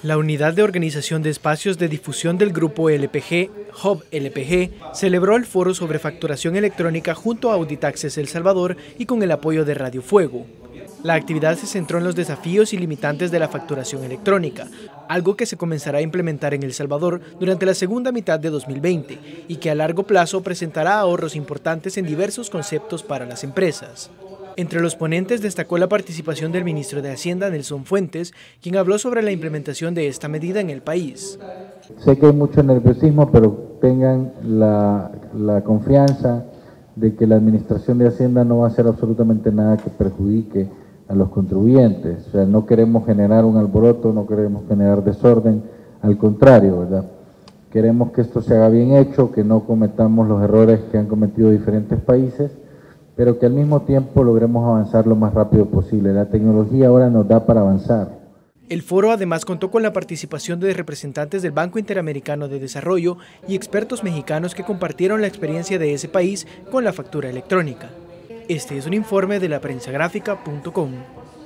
La Unidad de Organización de Espacios de Difusión del Grupo LPG, Hub LPG, celebró el foro sobre facturación electrónica junto a Auditaxes El Salvador y con el apoyo de Radio Fuego. La actividad se centró en los desafíos y limitantes de la facturación electrónica, algo que se comenzará a implementar en El Salvador durante la segunda mitad de 2020 y que a largo plazo presentará ahorros importantes en diversos conceptos para las empresas. Entre los ponentes destacó la participación del ministro de Hacienda, Nelson Fuentes, quien habló sobre la implementación de esta medida en el país. Sé que hay mucho nerviosismo, pero tengan la confianza de que la Administración de Hacienda no va a hacer absolutamente nada que perjudique a los contribuyentes. O sea, no queremos generar un alboroto, no queremos generar desorden, al contrario, ¿verdad? Queremos que esto se haga bien hecho, que no cometamos los errores que han cometido diferentes países, pero que al mismo tiempo logremos avanzar lo más rápido posible. La tecnología ahora nos da para avanzar. El foro además contó con la participación de representantes del Banco Interamericano de Desarrollo y expertos mexicanos que compartieron la experiencia de ese país con la factura electrónica. Este es un informe de laprensagráfica.com.